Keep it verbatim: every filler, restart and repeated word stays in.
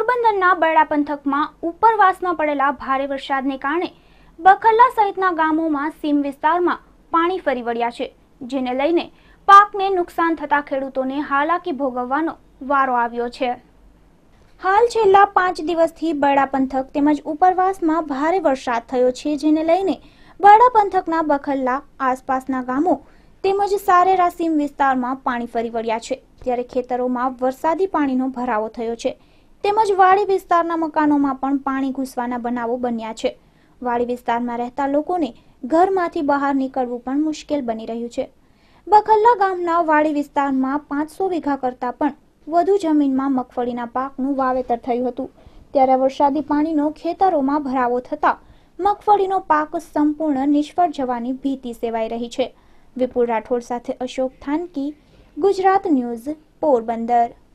પોરબંદરના બરડા પંથકમાં ઉપરવાસમાં પડેલા ભારે વરસાદને કારણે બખલ્લા સહિતના ગામોમાં સીમ વિસ્તારમાં પાણી ફરી વળ્યા છે, જેને લઈને પાકને નુકસાન થતા ખેડૂતોને હાલાકી ભોગવવાનો વારો આવ્યો છે। હાલ છેલ્લા પાંચ દિવસથી બરડા પંથક તેમજ ઉપરવાસમાં ભારે વરસાદ થયો છે, જેને લઈને બરડા પંથકના બખલ્લા આસપાસના ગામો તેમજ સારેરા સીમ વિસ્તારમાં પાણી ફરી વળ્યા છે, ત્યારે ખેતરોમાં વરસાદી પાણીનો ભરાવો થયો છે તેમજ વાડી વિસ્તારના મકાનોમાં પણ પાણી ઘૂસવાના બનાવો બન્યા છે। વાડી વિસ્તારમાં રહેતા લોકોને ઘરમાંથી બહાર નીકળવું પણ મુશ્કેલ બની રહ્યું છે। બખલ્લા ગામના વાડી વિસ્તારમાં પાંચસો વીઘા કરતા પણ વધુ જમીનમાં મગફળીના પાકનું વાવેતર થયું હતું, ત્યારે વરસાદી પાણીનો ખેતરોમાં ભરાવો થતા મગફળીનો પાક સંપૂર્ણ નિષ્ફળ જવાની ભીતિ સેવાઈ રહી છે। વિપુલ રાઠોડ સાથે અશોક થાનકી, ગુજરાત ન્યૂઝ, પોરબંદર।